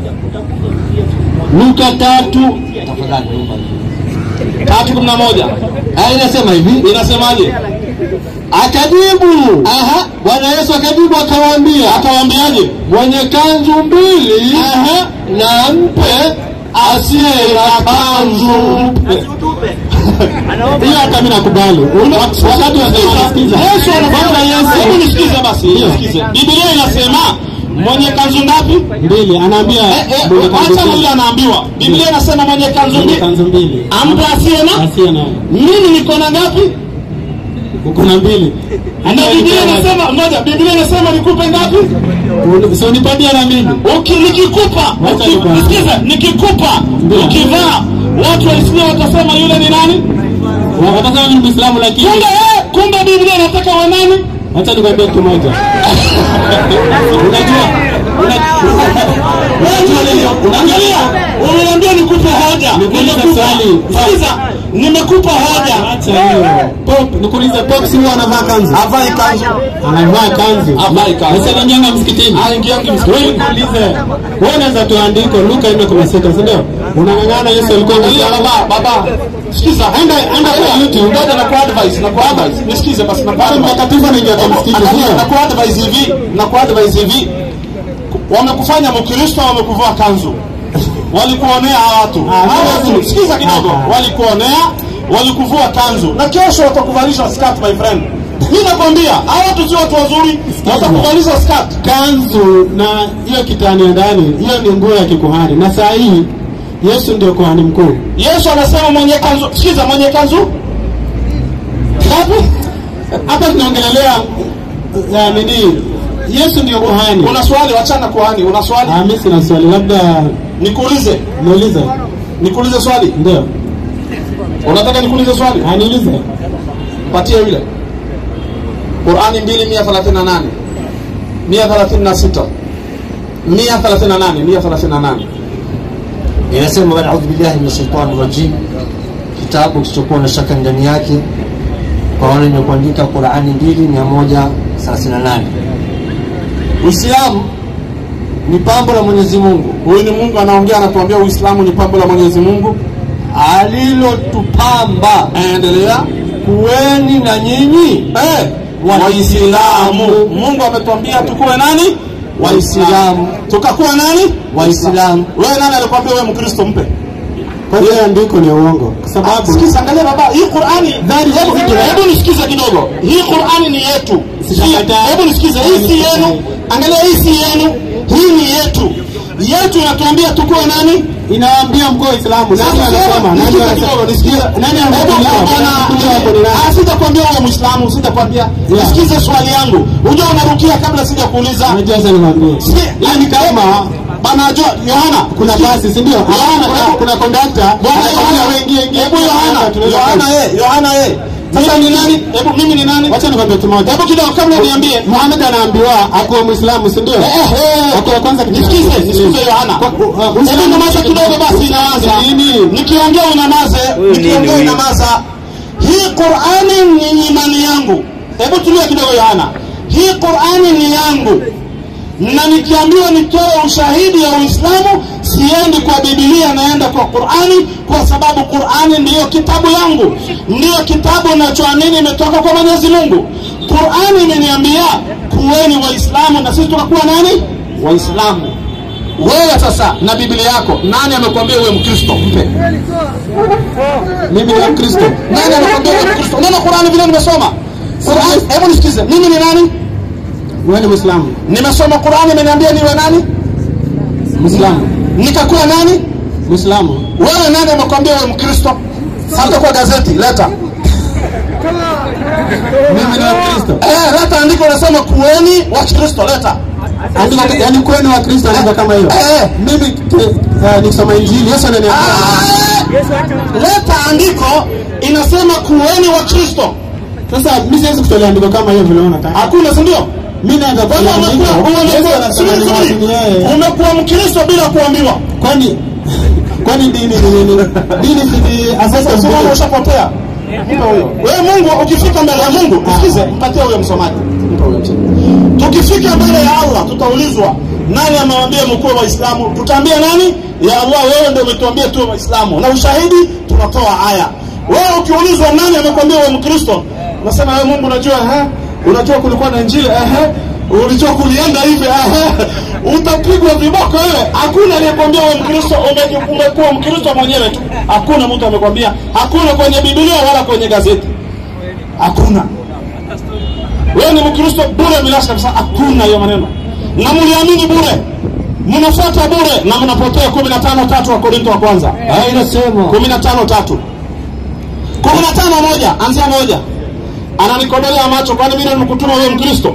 Luka 3 tafadhali naomba. 3:11. Inasema hivi. Inasemaje? Akajibu. Bwana Yesu akajibu akawaambiaje? Mwenye kanzu 2 na mpe asiye na kanzu. Hiyo hata mimi nakubali. Wakati unasikiza Yesu anakwambia Yesu, nisikize basi, nisikize. Biblia inasema mwenye kanzu ngapi? 2. Anaambia acha yule anaambiwa. Biblia inasema mwenye kanzu 2. Ampe asiye na. Mimi niko na ngapi? Uko na 2. Na Biblia inasema moja. Biblia inasema nikupe ngapi? Sio nipatie na mimi. Nikikupa, nisikize, nikikupa, ukivaa, watu waisikia watasema yule ni nani? Watasema ni Muislamu lakini kumbe Biblia inataka wa nani? Acha nikwambie kitu moja. Unaangalia, unaniambia nikupe hoja. Nimekupa hoja. Acha hiyo. Pop, nikuulize Pop si huwa anavaa kanzu? Havai kanzu. Anavaa kanzu. Havai kanzu. Sasa anaingia msikitini. Anaingia msikitini. Wewe niulize. Wewe unaweza tuandiko Luka 4:16, si ndio? Unang'ang'ana Yesu alikuwa baba. Sikiza, enda kwa YouTube. Ngoja na advice. Nisikize basi na advice. Mtakatifu anaingia kwa msikiti. Na advice hivi. Wamekufanya Mkristo, wamekuvua kanzu. Walikuonea watu. Sikiza kidogo. Walikuonea, walikuvua kanzu. Na kesho watakuvalisha skirt, my friend. Mimi nakwambia hawa watu si watu wazuri, watakuvalisha skirt, kanzu na hiyo kitani ndani, hiyo ni nguo ya kikuhani. Na saa hii Yesu ndio kuhani mkuu. Yesu anasema mwenye kanzu, sikiza, mwenye kanzu ngapi? Hapa tunaongelea nini? Yesu ndio kuhani. Una swali? Wachana kuhani. Una swali? Mimi sina swali, labda nikuulize. Niulize. Nikuulize swali? Ndio. Unataka nikuulize swali? Niulize. Patie yule. Qur'ani 2:138. 136. 138. Inasema bali a'udhu billahi minash shaitani rajim. Kitabu kisichokuwa na shaka ndani yake kwa wale wenye kuandika Qur'ani 2:138. Uislamu ni pambo la Mwenyezi Mungu. Huyu ni Mungu anaongea, anatuambia Uislamu ni pambo la Mwenyezi Mungu alilotupamba. Endelea. Kuweni na nyinyi Waislamu. Mungu ametuambia tukuwe nani? Waislamu. Tukakuwa nani? Waislamu. Wewe nani alikwambia wewe Mkristo? Mpe. Kwa hiyo andiko ni uongo. Kwa sababu sikiza, angalia baba, hii Qur'ani, hebu nisikize kidogo. Hii Qur'ani ni yetu. Hebu nisikize, hii si yenu. Angalia, hii si yenu. Hii ni yetu. Yetu inatuambia tukuwe nani? Inaambia mko Waislamu. Nani anasema? Nani anasema? Nisikize. Nani anasema? Sitakwambia wewe Muislamu, sitakwambia. Nisikize swali yangu. Unajua unarukia kabla sijakuuliza. Unajua sasa niwaambie. Yaani kama bana Yohana, kuna basi, si ndio? Kuna conductor. Bwana wengi. Hebu Yohana. Sasa ni nani? Hebu mimi ni nani? Wacha nikwambie kimoja. Hebu kidogo kabla niambie. Muhammad anaambiwa akuwa Muislamu, si ndio? Akuwa kwanza nisikize Yohana. Hebu nyamaza kidogo basi, inaanza. Nikiongea unamaza. Hii Qur'ani ni imani yangu. Hebu tulia kidogo Yohana. Hii Qur'ani ni yangu. Na nikiambiwa nitoe ushahidi ya Uislamu, siendi kwa Biblia, naenda kwa Qur'ani, kwa sababu Qur'ani ndiyo kitabu yangu. Ndiyo kitabu ninachoamini imetoka kwa Mwenyezi Mungu. Qur'ani imeniambia kuweni Waislamu, na sisi tunakuwa nani? Waislamu. Wewe sasa na Biblia yako, nani amekwambia wewe Mkristo? Mpe. Mimi ni Mkristo. Nani amekwambia wewe Mkristo? Neno Qur'ani vile nimesoma. Qur'an, hebu nisikize. Mimi ni nani? Wewe ni Muislamu. Nimesoma Qur'ani, imeniambia niwe nani? Muislamu. Nikakuwa nani? Muislamu. Wewe nani amekwambia wewe Mkristo? Hata kwa gazeti leta. Mimi ni Mkristo. Leta andiko nasema kuweni wa Kristo, leta. Andiko yani kuweni wa Kristo andiko kama hiyo. Mimi nikisoma Injili Yesu ananiambia. Leta andiko inasema kuweni wa Kristo. Sasa mimi siwezi kutolea andiko kama hiyo vile unataka. Hakuna, si ndio? Mimi naanza kwa umekuwa Mkristo bila kuambiwa. Kwani dini si asasa sio ushapotea. Wewe Mungu ukifika mbele ya Mungu, usikize, mpatie huyo msomaji. Tukifika mbele ya Allah tutaulizwa nani amewambia mkuu wa Uislamu? Tutaambia nani? Ya Allah, wewe ndio umetuambia tu Waislamu. Na ushahidi tunatoa aya. Wewe ukiulizwa nani amekwambia wewe Mkristo? Unasema wewe Mungu unajua unajua kulikuwa na Injili ulijua kulienda hivi utapigwa viboko wewe. Hakuna aliyekwambia wewe Mkristo, umekuwa Mkristo mwenyewe tu. Hakuna mtu amekwambia, hakuna kwenye Biblia wala kwenye gazeti. Hakuna. Wewe ni Mkristo bure bila shaka, hakuna hiyo maneno. Na mliamini bure. Mnafuata bure na mnapotea. 15:3 wa Korinto wa kwanza. Inasema 15:3. 15:1 anzia 1. Ananikodolea macho, kwani mimi nimekutuma wewe Mkristo?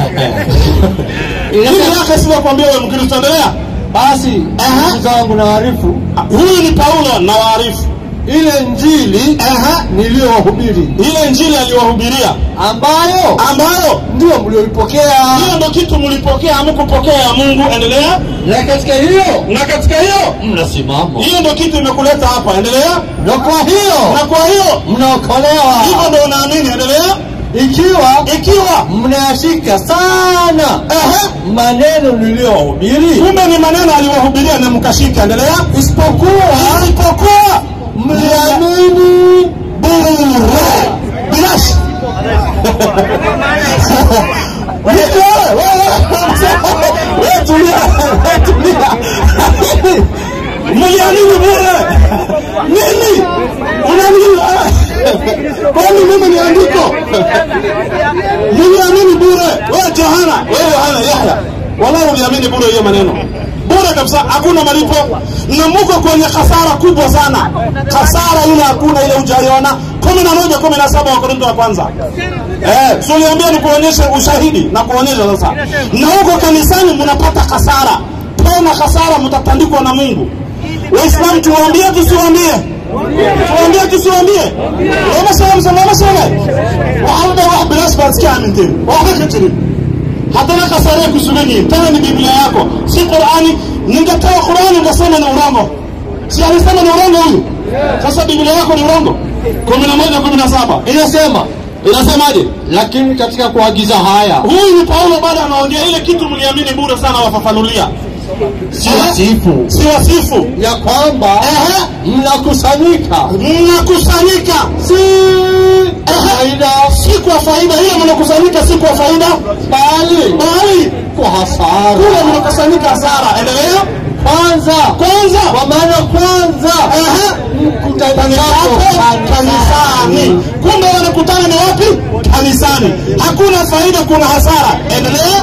Ile yake sio kuambia wewe Mkristo, endelea. Basi zangu na waarifu, huyu ni Paulo na waarifu ile Injili niliyowahubiri, ile Injili aliyowahubiria ambayo ndio mlioipokea. Hiyo ndio kitu mlipokea, hamkupokea ya Mungu. Endelea. Na katika hiyo mnasimama. Hiyo ndio kitu imekuleta hapa. Endelea. Na kwa hiyo mnaokolewa. Hivyo ndio unaamini. Endelea. Ikiwa mnayashika sana maneno niliyowahubiri. Kumbe ni maneno aliyowahubiria na mkashika. Endelea. Isipokuwa mliamini bure. Bilashi. Wewe tulia. Mliamini bure. Nini? Unamjua? Kwani mimi ni andiko? Yohana Yahya. Wallahi uliamini bure hiyo maneno. Bure kabisa, hakuna malipo. Na mko kwenye hasara kubwa sana. Hasara ile hakuna ile hujaiona. 11:17 wa Korintho wa kwanza. So niambia nikuonyeshe ushahidi na kuonyesha sasa. Na huko kanisani mnapata hasara. Tena hasara mtatandikwa na Mungu. Waislamu tuwaambie tusiwaambie? Tuwaambie tusiwaambie? Wama sema. Wahanda wah bilasba sikiamintin. Wahakatiri. Hatana kasara kusubiri. Tena ni Biblia yako. Si Qur'ani. Ningetoa Qur'ani ungesema ni urongo. Si alisema ni urongo huyu. Sasa Biblia yako ni urongo. 11:17. Inasemaje? Lakini katika kuagiza haya, huyu ni Paulo baada anaongea ile kitu mliamini bure sana, wafafanulia. Si wasifu ya kwamba mnakusanyika si faida, si kwa faida. Ile mnakusanyika si kwa faida, bali kwa hasara. Kule mnakusanyika hasara. Endelea. Kwanza kwa maana kanisani. Kumbe wanakutana ni wapi? Kanisani. Hakuna faida, kuna hasara. Endelea.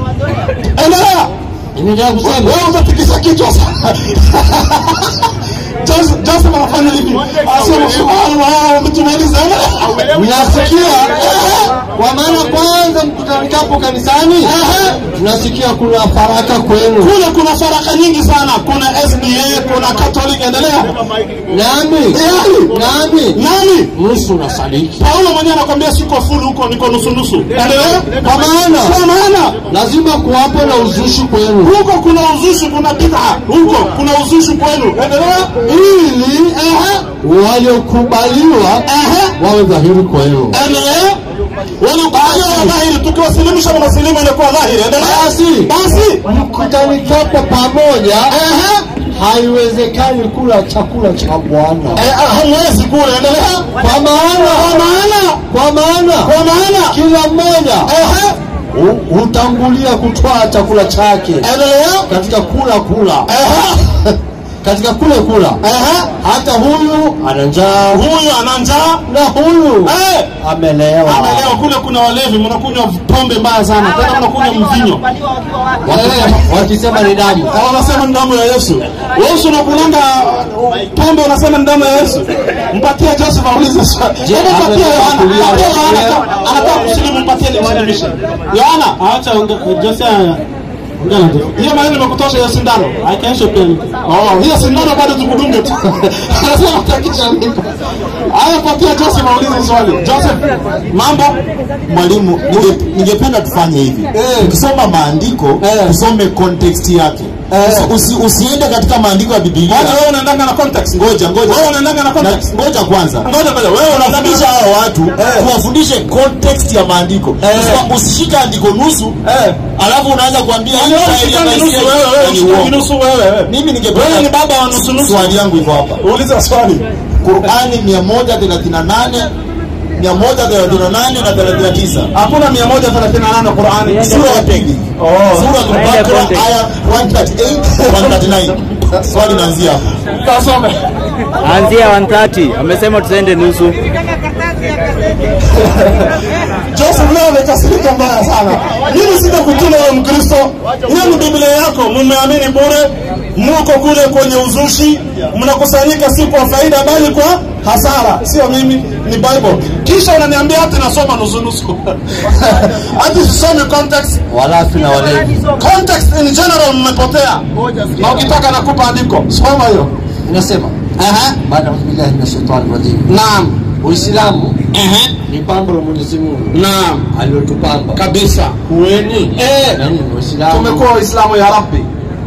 Ninataka kusema wewe utatikisa kichwa sana. Joseph anafanya hivi. Asema subhanallah, mtumaliza. Unasikia? Kwa maana kwanza mkutanikapo kanisani, tunasikia kuna faraka kwenu. Kule kuna faraka nyingi sana. Kuna SDA, kuna Catholic. Endelea. Nani? Nusu na sadiki. Paulo mwenyewe anakuambia siko full huko, niko nusu. Endelea. Kwa maana lazima kuwapo na uzushi kwenu. Huko kuna uzushi, kuna bid'a. Huko kuna uzushi kwenu. Endelea. Ili waliokubaliwa wawe dhahiri kwenu. Endelea. Waliokubaliwa dhahiri, tukiwasilimisha na wasilimu inakuwa dhahiri. Endelea. Basi mkutanikapo pamoja, haiwezekani kula chakula cha Bwana. Hamwezi kula. Endelea. Kwa maana kila mmoja hutangulia kutoa chakula chake. Endelea. Katika kula katika kula hata huyu ana njaa, na huyu amelewa. Kule kuna walevi, mnakunywa pombe mbaya sana, tena mnakunywa mvinyo. Wakisema ni damu, wanasema ni damu ya Yesu. Wewe unakulanga pombe unasema ni damu ya Yesu. Mpatie Joseph aulize swali. Mpatie Yohana. Anataka kusilimu, mpatie msilimisha. Yohana, acha Joseph. Hiyo maneno nimekutosha ya sindano. Haikaisha pia. Hiyo sindano bado tukudunge tu. Anasema utakisha niko. Haya, patia Joseph aulize swali. Joseph, mambo? Mwalimu, ningependa tufanye hivi. Ukisoma maandiko, usome context yake. Usiende katika maandiko ya Biblia. Wewe unaendanga na context. Ngoja. Wewe unaendanga na context. Ngoja kwanza. Wewe unafundisha hao watu, kuwafundishe context ya maandiko. Usishike andiko nusu, alafu unaanza kuambia mimi ningependa. Wewe ni baba wa nusu. Swali yangu iko hapa. Uliza swali. Qur'ani 138 na 39. Hakuna 138 Qur'ani. Sura wapi? Sura Al-Baqara aya 138 139. Swali naanzia hapo. Kasome. Anzia 130. Amesema tuende nusu. Joseph leo amekasirika mbaya sana. Mimi sitakutuma wewe Mkristo. Hiyo ni Biblia yako, mmeamini bure. Mko kule kwenye uzushi, mnakusanyika si kwa faida bali kwa hasara. Sio mimi, ni Bible. Kisha unaniambia hata nasoma nusu. Hadi usome context. Walafi na walevi. Context in general mmepotea. Na ukitaka nakupa andiko. Soma hiyo. Inasema, baada billahi minash shaitani rajim. Naam. Uislamu ni pambo la Mwenyezi Mungu. Naam. Aliyotupamba kabisa. Kueni. Nani ni Waislamu? Tumekuwa Waislamu ya Rabbi.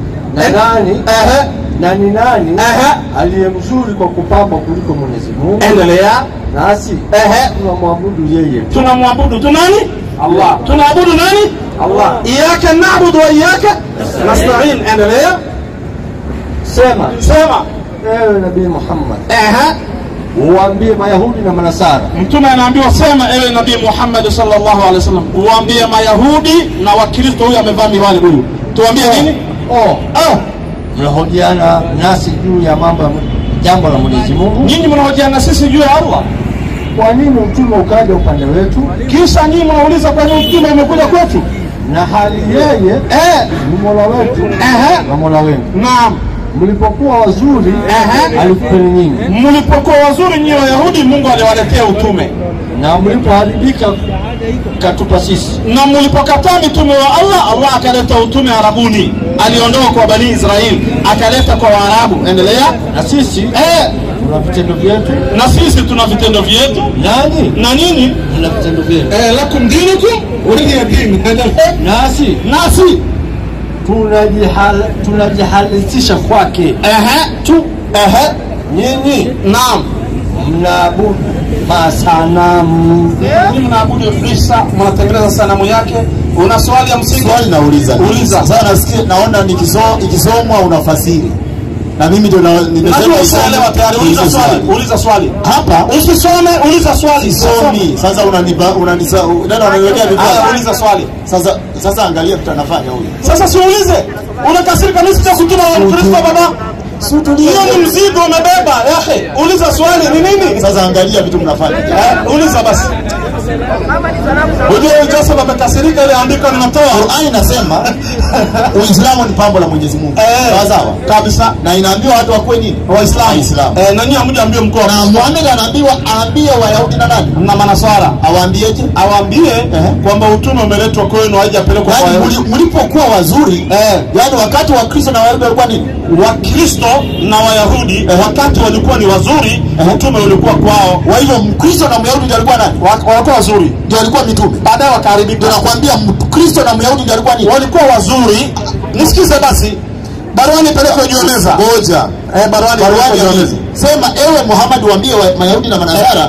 Na ni nani aliyemzuri kwa kupamba kuliko Mwenyezi Mungu? Endelea. Nasi tunamwabudu yeye. Tunamwabudu nani? Allah. Tunaabudu nani? Allah. Iyyaka na'budu wa iyyaka nasta'in. Endelea. Sema. Ewe Nabii Muhammad. Uwaambie Mayahudi na Manasara. Mtume anaambiwa sema ewe Nabii Muhammad sallallahu alaihi wasallam, uwaambie Mayahudi na Wakristo. Huyu amevaa miwani huyu. Tuambie nini? Mnahojiana nasi juu ya jambo la Mwenyezi Mungu. Nyinyi mnahojiana sisi juu ya Allah. Kwa nini mtume ukaja upande wetu? Kisha nyinyi mnauliza kwa nini mtume amekuja kwetu? na hali yeye ni Mola wetu na Mola wenu. Naam. Mlipokuwa wazuri alikupeni nyinyi. Mlipokuwa wazuri nyinyi Wayahudi, Mungu aliwaletea utume. Na mlipoharibika katupa sisi. Na mlipokataa mitume wa Allah, Allah akaleta utume Arabuni. Aliondoa kwa Bani Israeli akaleta kwa Waarabu. Endelea. Na sisi tuna vitendo vyetu. Na sisi tuna vitendo vyetu. Nani? Na nini? Tuna vitendo vyetu. Lakum dinukum waliya din. Nasi tunajihalisisha kwake. Nyinyi naam mnaabudu masanamu. Mnaabudu Isa, mnatengeneza sanamu yake. Una swali ya msingi? Swali nauliza. Uliza. Sasa nasikia naona ikisomwa unafasiri. Na mimi ndio nimesema usielewa tayari. Uliza swali. Hapa usisome, uliza swali. Somi. Sasa unaniwekea vibaya. Uliza swali. Sasa angalia kitu anafanya huyu. Sasa si ulize. Unakasirika mimi sitakutuma wa Kristo baba. Hiyo ni mzigo umebeba. Yahe, uliza swali ni nini? Sasa angalia vitu mnafanya. Uliza basi. Unajua Joseph amekasirika ile andiko linatoa. Qur'ani inasema Uislamu ni pambo la Mwenyezi Mungu. Sawa kabisa. Na inaambiwa watu wakuwe nini? Waislamu. Na nyinyi hamjaambia mkoa. Na Muhammad anaambiwa aambie Wayahudi na nani? Na Manaswara. Awaambieje? Awaambie kwamba utume umeletwa kwenu haijapelekwa kwa Wayahudi. Mlipokuwa wazuri, yani wakati wa Kristo na Wayahudi walikuwa nini? Wakristo na Wayahudi wakati walikuwa ni wazuri, utume ulikuwa kwao. Kwa hivyo Mkristo na Myahudi ndio walikuwa nani? Walikuwa wazuri. Ndio walikuwa mitume. Baadaye wakaharibika. Ndio nakwambia Mkristo na Myahudi ndio walikuwa nini? Walikuwa wazuri. Nisikize basi. Baruani pelekwe Jioneza. Ngoja. Baruani Jioneza. Sema ewe Muhammad waambie Mayahudi na Manasara,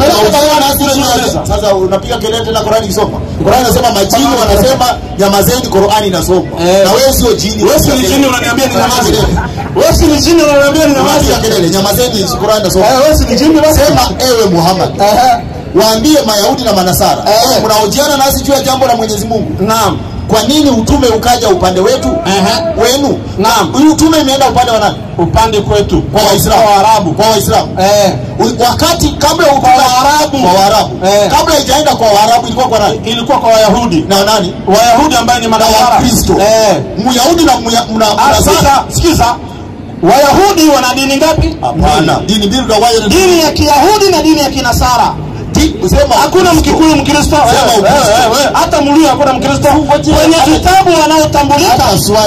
sasa unapiga kelele tena Qur'ani isoma. Qur'ani inasema majini wanasema nyamazeni, Qur'ani inasoma. Na wewe sio jini. Wewe si jini unaniambia ni nyamaze. Wewe si jini unaniambia ni nyamaze. Kelele nyamazeni, Qur'ani inasoma. Wewe si jini basi. Sema ewe Muhammad. Waambie Mayahudi na Manasara, mnaojiana nasi juu ya jambo la Mwenyezi Mungu. Naam. Kwa nini utume ukaja upande wetu? Wenu. Naam. Huyu utume imeenda upande wa nani? Upande kwetu. Kwa Waislamu. Kwa Waarabu. Kwa Waislamu. Wakati kabla ya kwa Waarabu. Kwa Waarabu. Kabla haijaenda kwa Waarabu ilikuwa kwa nani? Ilikuwa kwa Wayahudi. Na nani? Wayahudi ambaye ni Manasara. Kristo. Myahudi na Sasa sikiza. Wayahudi wana dini ngapi? Hapana. Dini mbili ndio wayo. Dini ya Kiyahudi na dini ya Kinasara. Sema hakuna Mkikuyu Mkristo. Hata Mluo hakuna Mkristo. Kwenye vitabu wanaotambulika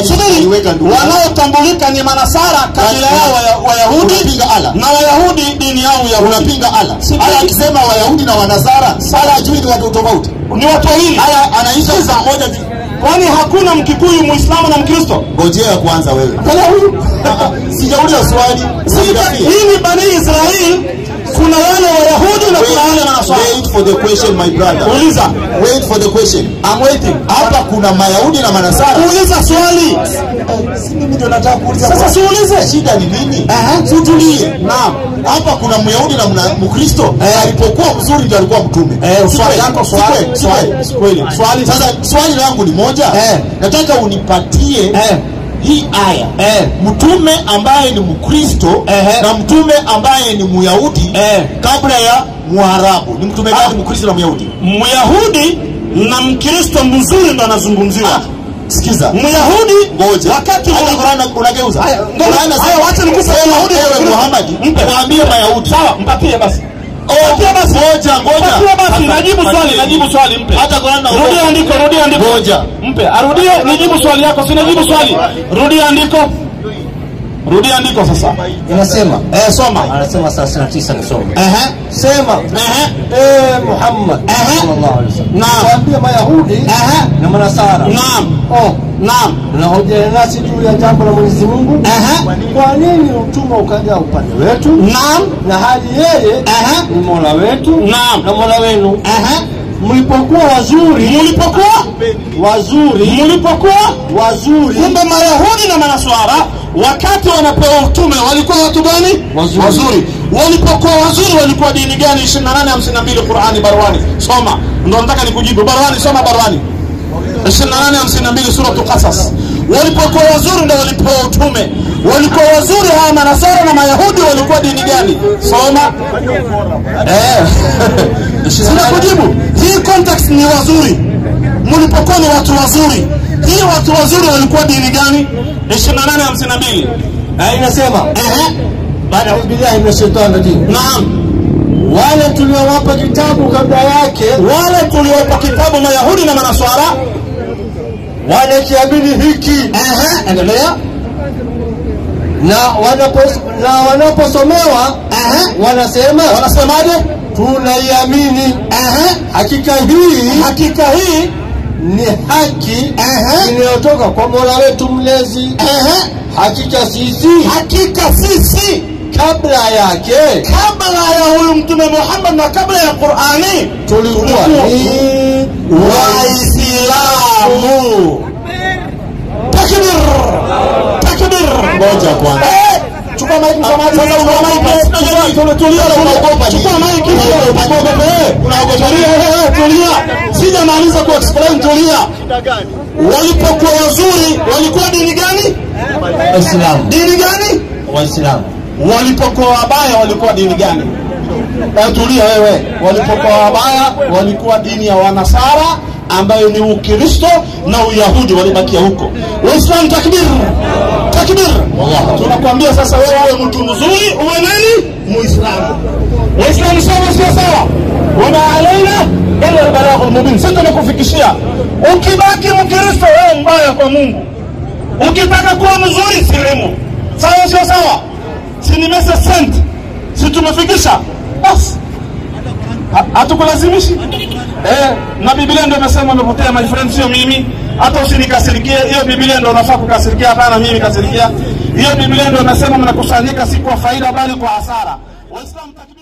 ni Manasara kabila yao Wayahudi na Wayahudi dini yao ya unapinga Allah. Allah akisema Wayahudi na Wanasara, Allah ajui ni watu tofauti. Ni watu wawili. Haya anaisha saa moja. Kwani hakuna Mkikuyu Muislamu na Mkristo? Ngojea kwanza wewe. Kala huyu. Sijauliza swali. Hii ni Bani Israeli. Kuna wale Wayahudi na kuna wale Manasara. Wait for the question my brother. Uliza. Wait for the question. I'm waiting. Hapa kuna Mayahudi na Manasara. Uliza swali. Si mimi ndo nataka kuuliza. Sasa si ulize. Shida ni nini? Tutulie. Naam. Hapa kuna Myahudi na Mkristo. Alipokuwa mzuri ndio alikuwa mtume. Swali yako swali. Swali. Sasa swali langu ni moja. Nataka unipatie hii aya. Mtume ambaye ni Mkristo na mtume ambaye ni Myahudi kabla ya Mwarabu. Ni mtume gani Mkristo na Myahudi? Myahudi na Mkristo mzuri ndo anazungumziwa. Sikiza. Myahudi ngoja. Wakati Qur'an unageuza. Qur'an wacha nikupe Myahudi wewe Muhammad. Mwambie Mayahudi. Sawa, mpatie basi. Mpatie basi. Ngoja. Mpatie basi, najibu swali mpe. Hata Qur'an rudia andiko. Ngoja. Mpe. Arudie nijibu swali yako, si najibu swali. Rudia andiko. Rudia andiko sasa. Inasema soma. Anasema 39 nisome. Sema Muhammad sallallahu alaihi wasallam. Naam. Waambie Mayahudi na Manasara. Naam. Naam. Unahoja nasi juu ya jambo la Mwenyezi Mungu. Kwa nini utumwa ukaja upande wetu? Naam. Na hali yeye ni Mola wetu. Naam. Na Mola wenu. Mlipokuwa wazuri. Kumbe Mayahudi na Manaswara wakati wanapewa utume walikuwa watu gani? Wazuri. Walipokuwa wazuri walikuwa dini gani? 28:52 Qur'ani Barwani. Soma. Ndio nataka nikujibu. Barwani soma Barwani. 28:52 sura Qasas. Walipokuwa wazuri ndio walipewa utume. Walikuwa wazuri hawa Manasara na Mayahudi walikuwa dini gani? Soma. Sina kujibu. Hii context ni wazuri. mlipokuwa ni watu wazuri. Hii watu wazuri walikuwa dini gani? 28:52 inasema baada ya billahi minashaitanir rajim. Naam. Wale tuliowapa kitabu kabla yake, wale tuliowapa kitabu Mayahudi na Manaswara, wale kiamini hiki, endelea, na wanaposomewa wanasemaje? Tunaiamini, hakika hii ni haki inayotoka kwa Mola wetu mlezi. Hakika sisi kabla ya huyu Mtume Muhammad na kabla ya Qur'ani tulikuwa ni Waislamu. Takbir. Ngoja kwanza. Chukua mic msamaji. Tulia. Sijamaliza kuexplain, tulia. Walipokuwa wazuri walikuwa dini gani? Waislamu. Dini gani? Waislamu. Walipokuwa wabaya walikuwa dini gani? Tulia wewe. Walipokuwa wabaya walikuwa dini ya Wanasara ambayo ni Ukristo na Uyahudi, walibakia huko. Waislamu takbir. Tunakwambia sasa wewe uwe mtu mzuri, uwe nani? Muislamu. Waislamu sawa sawa. Wama alaina illa al-balaghul mubin. Sasa tunakufikishia. Ukibaki Mkristo wewe mbaya kwa Mungu. Ukitaka kuwa mzuri silimu. Sawa. Si nimesa sent. Si tumefikisha. Bas. Hatukulazimishi. Na Biblia ndio imesema umepotea, my friend, sio mimi. Hata usinikasirikie, hiyo Biblia ndio unafaa kukasirikia, hapana mimi kasirikia. Hiyo Biblia ndio inasema mnakusanyika si kwa faida bali kwa hasara. Waislamu